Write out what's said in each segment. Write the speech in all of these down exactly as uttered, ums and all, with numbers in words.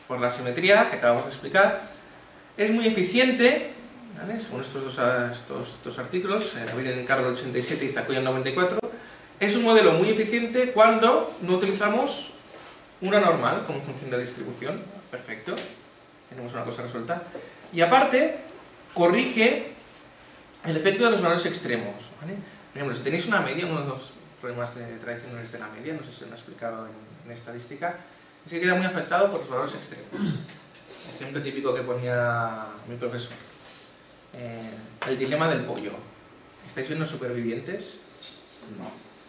por la simetría que acabamos de explicar. Es muy eficiente, ¿vale? Según estos dos, estos, estos artículos, David en Carroll ochenta y siete y Zakoyan noventa y cuatro, es un modelo muy eficiente cuando no utilizamos una normal como función de distribución. Perfecto, tenemos una cosa resuelta. Y aparte, corrige el efecto de los valores extremos, ¿vale? Por ejemplo, si tenéis una media, uno de los problemas de, tradicionales de la media, no sé si se lo han explicado en, en estadística, es que queda muy afectado por los valores extremos. El ejemplo típico que ponía mi profesor. Eh, el dilema del pollo. ¿Estáis viendo Supervivientes? No.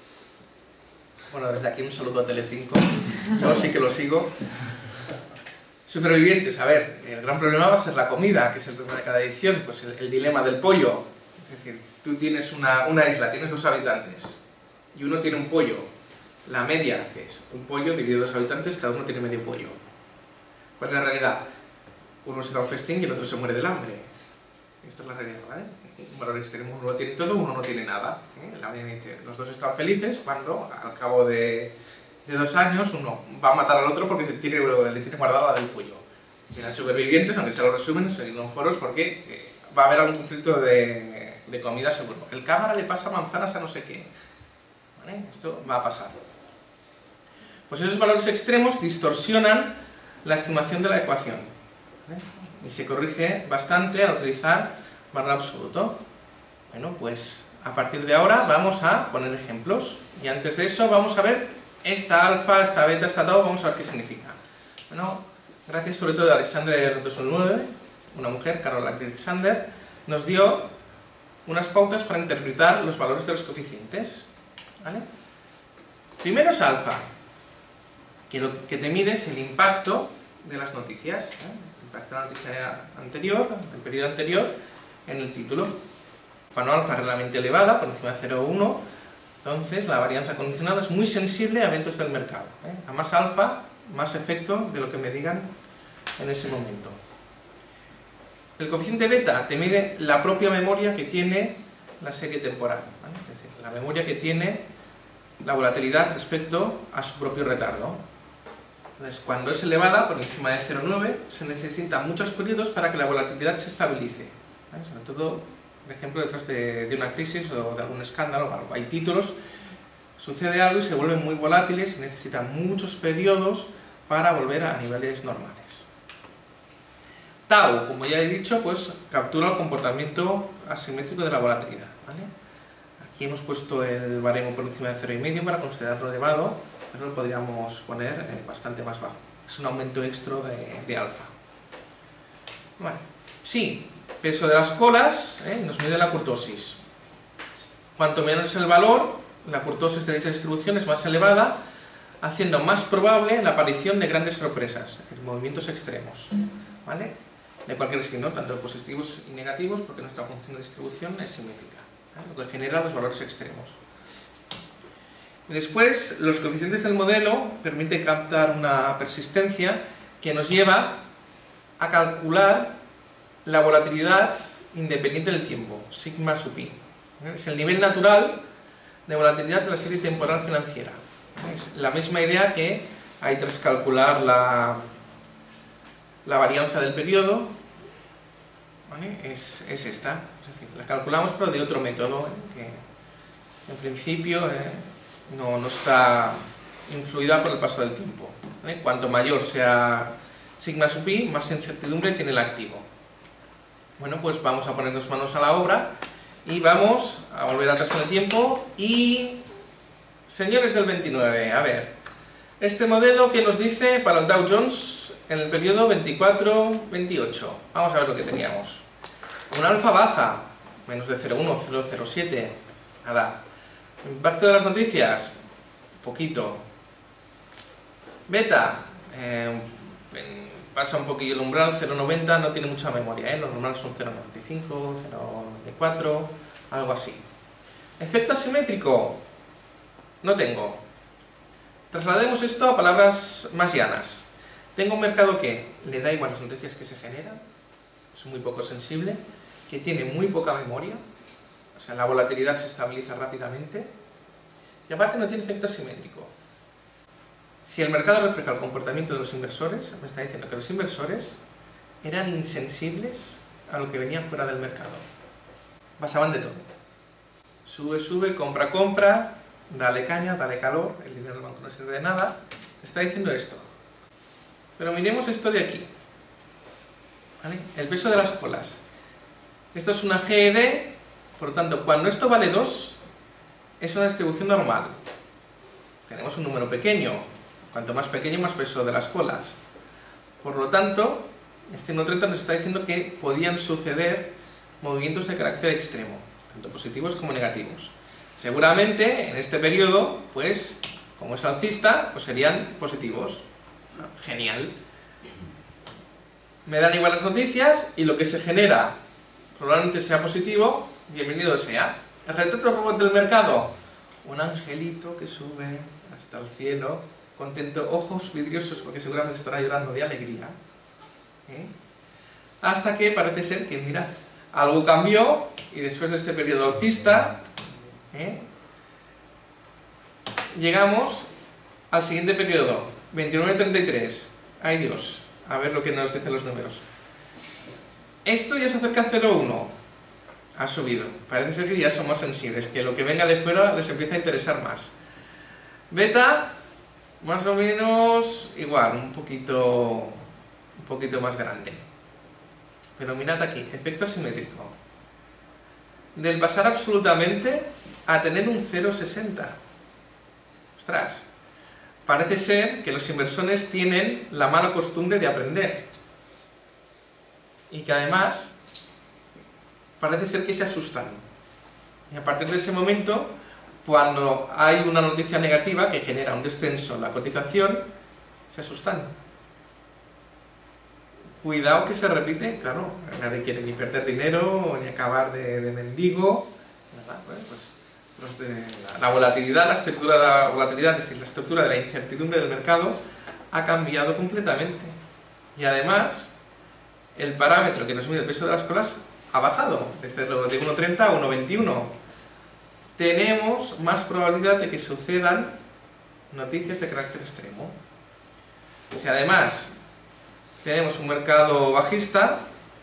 Bueno, desde aquí un saludo a Telecinco. Yo sí que lo sigo. Supervivientes, a ver, el gran problema va a ser la comida, que es el problema de cada edición, pues el, el dilema del pollo. Es decir, tú tienes una, una isla, tienes dos habitantes, y uno tiene un pollo. La media, que es un pollo dividido en dos habitantes, cada uno tiene medio pollo. ¿Cuál es la realidad? Uno se da un festín y el otro se muere del hambre. Esta es la realidad, ¿vale? Un valor extremo, uno lo tiene todo, uno no tiene nada. ¿eh? La media dice, los dos están felices cuando, al cabo de... de dos años, uno va a matar al otro porque tiene, le tiene guardada la del pollo. Y las Supervivientes, aunque se lo resumen, en los foros, porque eh, va a haber algún conflicto de, de comida seguro. El cámara le pasa manzanas a no sé qué. ¿Vale? Esto va a pasar. Pues esos valores extremos distorsionan la estimación de la ecuación. ¿Vale? Y se corrige bastante al utilizar valor absoluto. Bueno, pues a partir de ahora vamos a poner ejemplos. Y antes de eso vamos a ver esta alfa, esta beta, esta tau, vamos a ver qué significa. Bueno, gracias sobre todo a Alexander dos mil nueve, una mujer, Carol Alexander, nos dio unas pautas para interpretar los valores de los coeficientes. ¿Vale? Primero es alfa, que lo que te mide es el impacto de las noticias, ¿eh? El impacto de la noticia anterior, del periodo anterior, en el título. Cuando alfa es realmente elevada, por encima de cero coma uno, entonces la varianza condicionada es muy sensible a eventos del mercado. ¿eh? A más alfa, más efecto de lo que me digan en ese momento. El coeficiente beta te mide la propia memoria que tiene la serie temporal, ¿vale? Es decir, la memoria que tiene la volatilidad respecto a su propio retardo. Entonces, cuando es elevada, por encima de cero coma nueve, se necesitan muchos periodos para que la volatilidad se estabilice. ¿Vale? Sobre todo, por ejemplo, detrás de, de una crisis o de algún escándalo o algo. Hay títulos, sucede algo y se vuelven muy volátiles y necesitan muchos periodos para volver a niveles normales. Tau, como ya he dicho, pues captura el comportamiento asimétrico de la volatilidad. ¿Vale? Aquí hemos puesto el baremo por encima de cero coma cinco para considerarlo elevado, pero lo podríamos poner eh, bastante más bajo. Es un aumento extra de, de alfa. Vale. Sí, peso de las colas eh, nos mide la kurtosis. Cuanto menos es el valor, la kurtosis de dicha distribución es más elevada, haciendo más probable la aparición de grandes sorpresas, es decir, movimientos extremos. ¿Vale? De cualquier signo, tanto positivos y negativos, porque nuestra función de distribución es simétrica, ¿vale? Lo que genera los valores extremos. Y después, los coeficientes del modelo permiten captar una persistencia que nos lleva a calcular la volatilidad independiente del tiempo, sigma sub i. Es el nivel natural de volatilidad de la serie temporal financiera. Es la misma idea que hay tras calcular la, la varianza del periodo, ¿vale? es, es esta. Es decir, la calculamos pero de otro método, ¿eh? que en principio eh, no, no está influida por el paso del tiempo. ¿Vale? Cuanto mayor sea sigma sub i, más incertidumbre tiene el activo. Bueno, pues vamos a ponernos manos a la obra y vamos a volver atrás en el tiempo. Y, señores del veintinueve, a ver, este modelo que nos dice para el Dow Jones en el periodo veinticuatro veintiocho. Vamos a ver lo que teníamos. Una alfa baja, menos de cero coma uno, cero coma cero siete, nada. Impacto de las noticias, poquito. Beta, eh, pasa un poquillo el umbral, cero coma noventa, no tiene mucha memoria, ¿eh? Los normales son cero coma noventa y cinco, cero coma noventa y cuatro, algo así. Efecto asimétrico, no tengo. Traslademos esto a palabras más llanas. Tengo un mercado que le da igual las noticias que se generan, es muy poco sensible, que tiene muy poca memoria, o sea, la volatilidad se estabiliza rápidamente, y aparte no tiene efecto asimétrico. Si el mercado refleja el comportamiento de los inversores, me está diciendo que los inversores eran insensibles a lo que venía fuera del mercado. Pasaban de todo. Sube, sube, compra, compra, dale caña, dale calor, el dinero del banco no sirve de nada. Está diciendo esto. Pero miremos esto de aquí. ¿Vale? El peso de las colas. Esto es una G E D, por lo tanto, cuando esto vale dos, es una distribución normal. Tenemos un número pequeño. Cuanto más pequeño, más peso de las colas. Por lo tanto, este uno treinta nos está diciendo que podían suceder movimientos de carácter extremo, tanto positivos como negativos. Seguramente, en este periodo, pues, como es alcista, pues serían positivos. Genial. Me dan igual las noticias y lo que se genera probablemente sea positivo, bienvenido sea. El retrato robot del mercado, un angelito que sube hasta el cielo, contento, ojos vidriosos porque seguramente estará llorando de alegría. ¿Eh? Hasta que parece ser que, mira, algo cambió y después de este periodo alcista, ¿eh? llegamos al siguiente periodo, veintinueve treinta y tres. Ay Dios, a ver lo que nos dicen los números. Esto ya se acerca a cero coma uno. Ha subido. Parece ser que ya son más sensibles, que lo que venga de fuera les empieza a interesar más. Beta, más o menos igual, un poquito, un poquito más grande. Pero mirad aquí, efecto simétrico. Del pasar absolutamente a tener un cero coma sesenta. Ostras. Parece ser que los inversores tienen la mala costumbre de aprender. Y que además parece ser que se asustan. Y a partir de ese momento, cuando hay una noticia negativa que genera un descenso en la cotización, se asustan. Cuidado que se repite, claro, nadie quiere ni perder dinero, ni acabar de, de mendigo. Nada, bueno, pues los de la, la volatilidad, la estructura de la volatilidad, es decir, la estructura de la incertidumbre del mercado ha cambiado completamente. Y además, el parámetro que nos mide el peso de las colas ha bajado, de uno treinta a uno veintiuno. Tenemos más probabilidad de que sucedan noticias de carácter extremo. Si además tenemos un mercado bajista,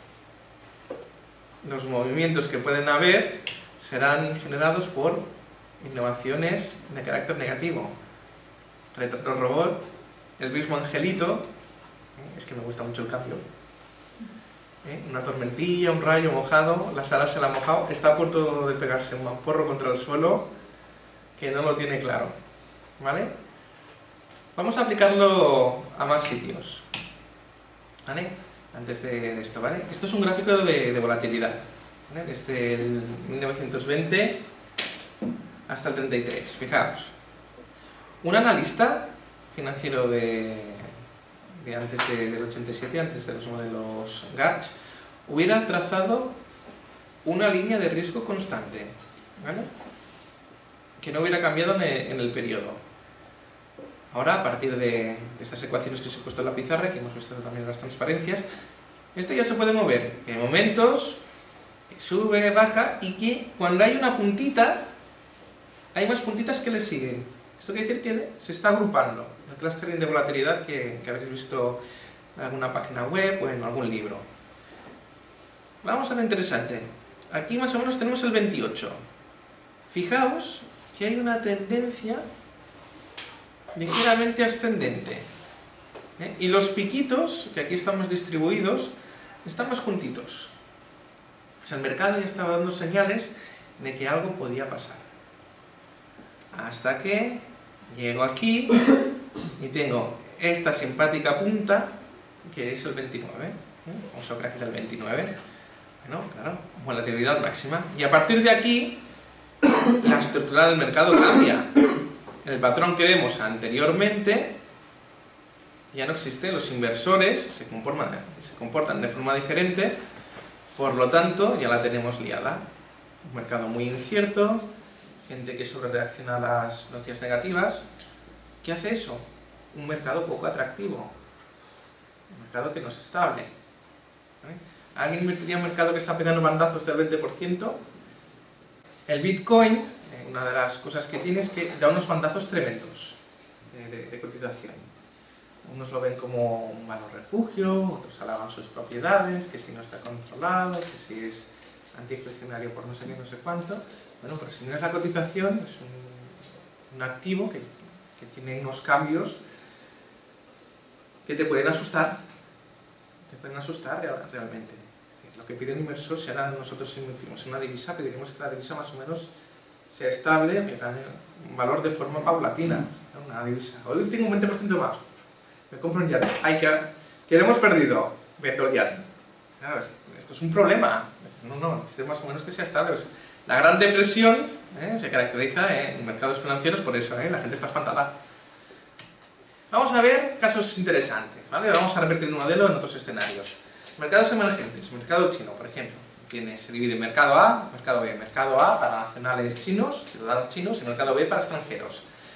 los movimientos que pueden haber serán generados por innovaciones de carácter negativo. Retrato robot, el mismo angelito, es que me gusta mucho el cambio. ¿Eh? Una tormentilla, un rayo mojado, la sala se la ha mojado, está a punto de pegarse un mamporro contra el suelo que no lo tiene claro. ¿Vale? Vamos a aplicarlo a más sitios. ¿Vale? Antes de, de esto, ¿vale? Esto es un gráfico de, de volatilidad, ¿vale? Desde el mil novecientos veinte hasta el treinta y tres. Fijaos. Un analista financiero de, de antes de, del ochenta y siete, antes de los modelos Gartner, hubiera trazado una línea de riesgo constante, ¿vale? Que no hubiera cambiado en el, en el periodo. Ahora, a partir de, de estas ecuaciones que se han puesto en la pizarra, que hemos visto también en las transparencias, esto ya se puede mover. Hay momentos que sube, baja, y que cuando hay una puntita, hay más puntitas que le siguen. Esto quiere decir que se está agrupando. El clustering de volatilidad que, que habéis visto en alguna página web o en algún libro. Vamos a lo interesante. Aquí más o menos tenemos el veintiocho. Fijaos que hay una tendencia ligeramente ascendente. ¿Eh? Y los piquitos, que aquí están más distribuidos, están más juntitos. O sea, el mercado ya estaba dando señales de que algo podía pasar. Hasta que llego aquí y tengo esta simpática punta, que es el veintinueve. ¿Eh? Vamos a ver aquí el veintinueve. Bueno, claro, volatilidad máxima. Y a partir de aquí, la estructura del mercado cambia. El patrón que vemos anteriormente ya no existe, los inversores se comportan, se comportan de forma diferente, por lo tanto ya la tenemos liada. Un mercado muy incierto, gente que sobrereacciona a las noticias negativas. ¿Qué hace eso? Un mercado poco atractivo, un mercado que no es estable. ¿Vale? ¿Alguien invertiría en un mercado que está pegando bandazos del veinte por ciento? El Bitcoin, una de las cosas que tiene es que da unos bandazos tremendos. de, de, de cotización. Unos lo ven como un valor refugio, otros alaban sus propiedades, que si no está controlado, que si es antiinflacionario por no sé qué, no sé cuánto. Bueno, pero si miras la cotización, es un, un activo que, que tiene unos cambios que te pueden asustar, te pueden asustar real, realmente. Lo que pide un inversor, si ahora nosotros invertimos en una divisa, pediremos que la divisa más o menos sea estable, que gane un valor de forma paulatina, una divisa. Hoy tengo un veinte por ciento más, me compro un yate. Ay, que, que lo hemos perdido, vendo el yate. Claro, esto es un problema. No, no, necesito más o menos que sea estable. La Gran Depresión ¿eh? se caracteriza en mercados financieros por eso, ¿eh? La gente está espantada. Vamos a ver casos interesantes, ¿vale? Vamos a repetir un modelo en otros escenarios. Mercados emergentes, mercado chino, por ejemplo. Tiene, se divide mercado A, mercado B. Mercado A para nacionales chinos, ciudadanos chinos, y mercado B para extranjeros.